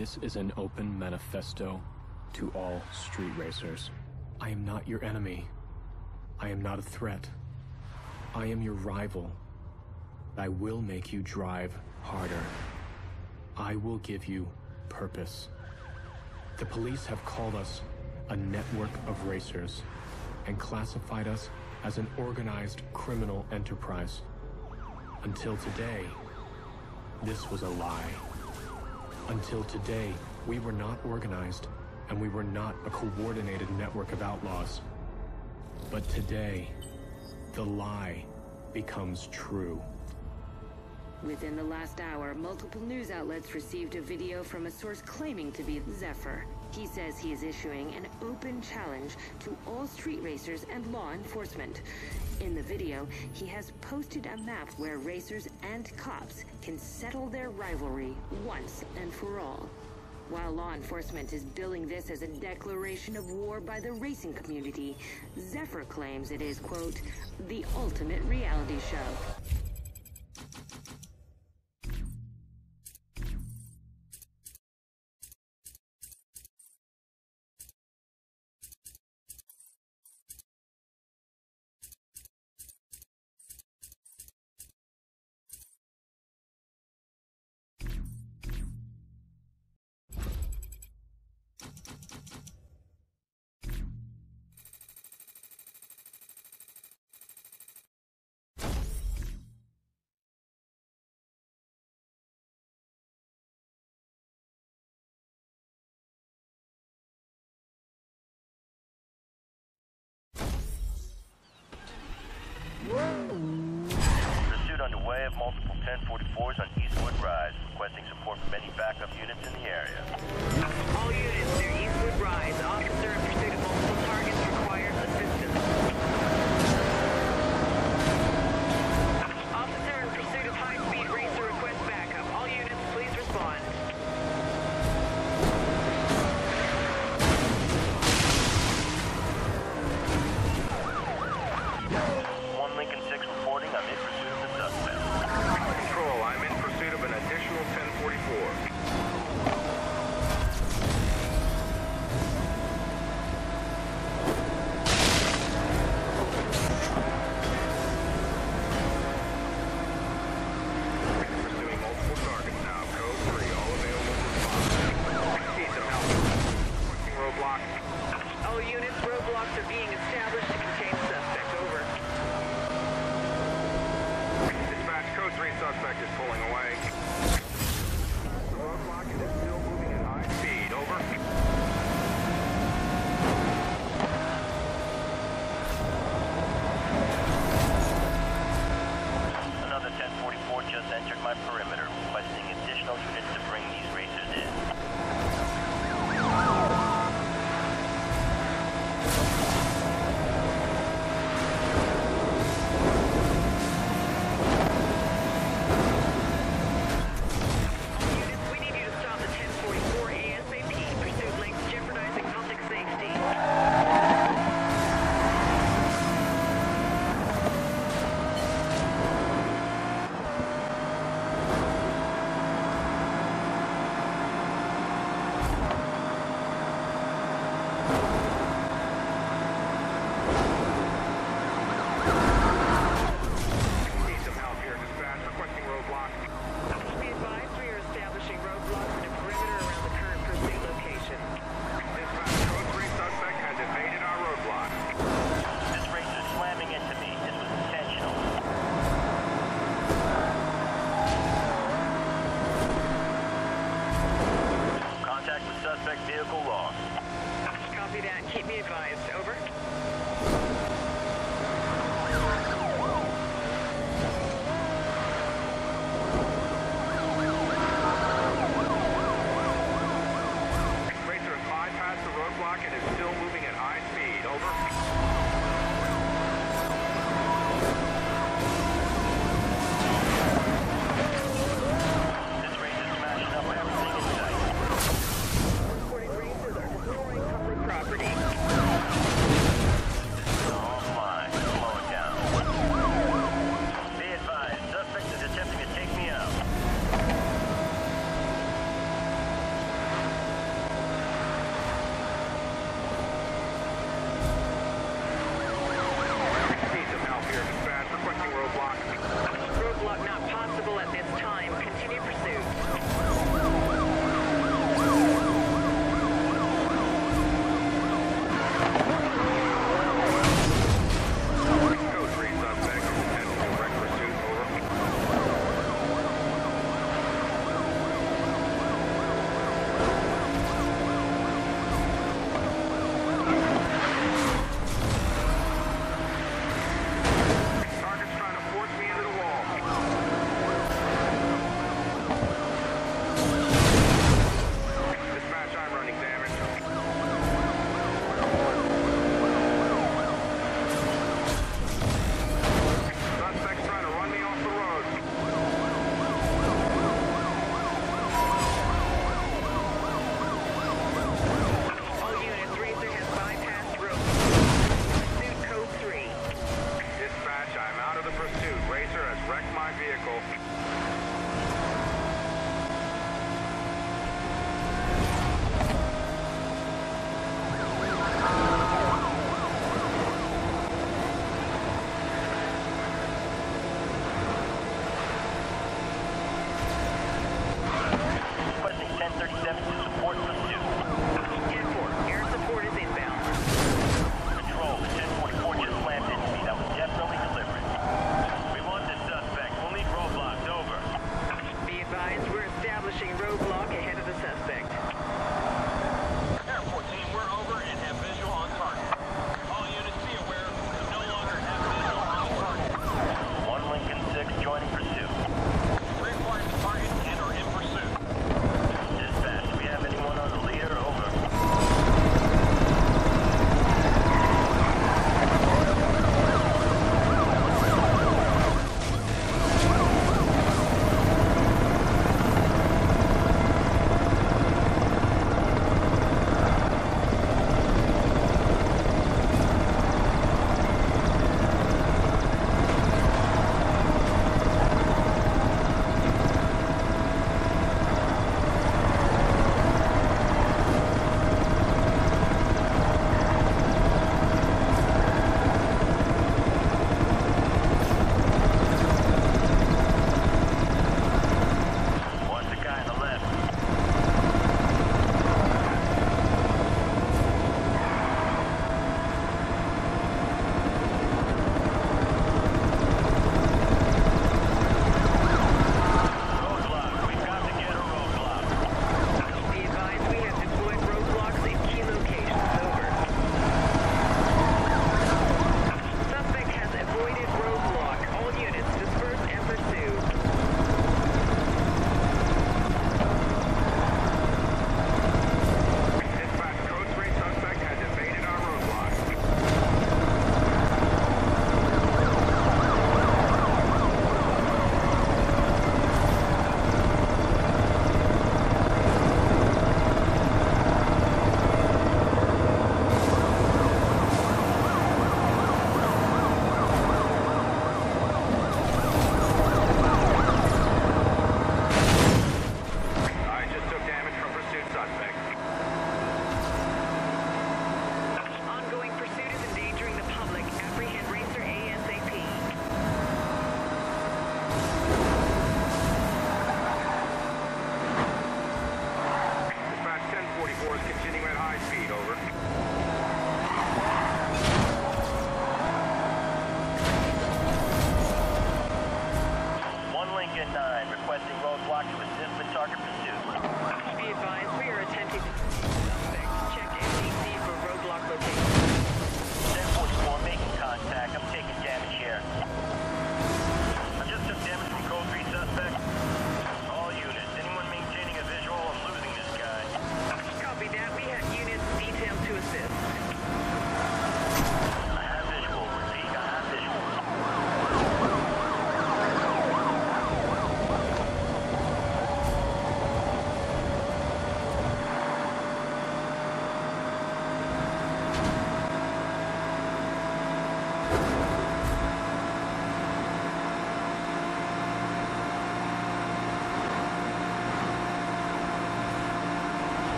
This is an open manifesto to all street racers. I am not your enemy. I am not a threat. I am your rival. I will make you drive harder. I will give you purpose. The police have called us a network of racers and classified us as an organized criminal enterprise. Until today, this was a lie. Until today, we were not organized, and we were not a coordinated network of outlaws. But today, the lie becomes true. Within the last hour, multiple news outlets received a video from a source claiming to be Zephyr. He says he is issuing an open challenge to all street racers and law enforcement. In the video, he has posted a map where racers and cops can settle their rivalry once and for all. While law enforcement is billing this as a declaration of war by the racing community, Zephyr claims it is, quote, the ultimate reality show. Pursuit underway of multiple 1044s on Eastwood Rise, requesting support from any backup units in the area. All units near Eastwood Rise, officer in pursuit of multiple targets requires assistance. Officer in pursuit of high-speed racer requests backup. All units, please respond. Lincoln 6 reporting, I'm in pursuit of the suspect. Control, I'm in pursuit of an additional 1044.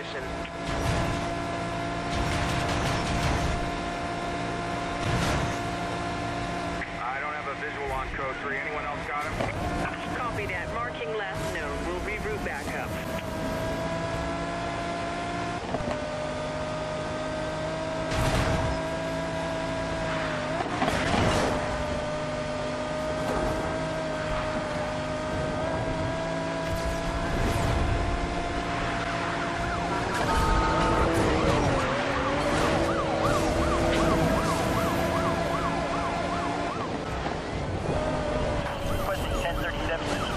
position. I don't have a visual on code 3. Anyone else got him? Copy that. Marking last known. We'll reroute back up. Requesting 1037.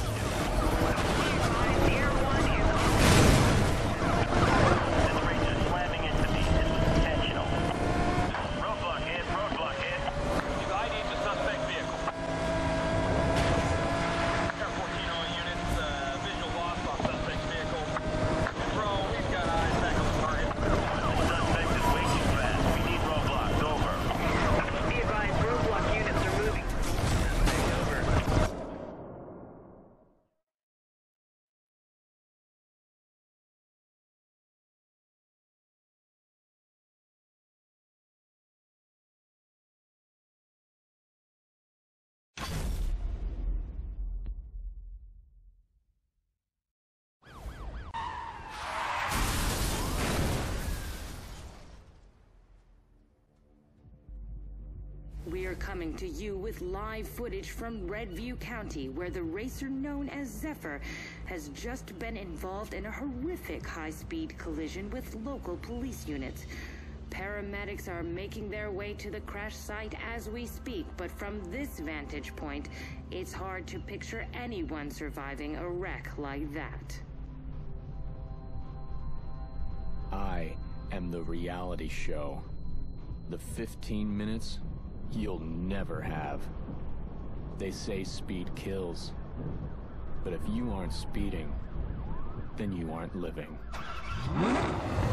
Air 1 is on. This racer is slamming into me. This was intentional. Roadblock hit, roadblock hit. You've ID'd the suspect vehicle. Air 14 all units, visual loss on suspect's vehicle. Control, we've got eyes back on the target. The suspect is way too fast. We need roadblocks. Over. Be advised, roadblock units are moving. Over. We are coming to you with live footage from Redview County, where the racer known as Zephyr has just been involved in a horrific high-speed collision with local police units. Paramedics are making their way to the crash site as we speak, but from this vantage point, it's hard to picture anyone surviving a wreck like that. I am the reality show. The 15 minutes you'll never have. They say speed kills, but if you aren't speeding, then you aren't living.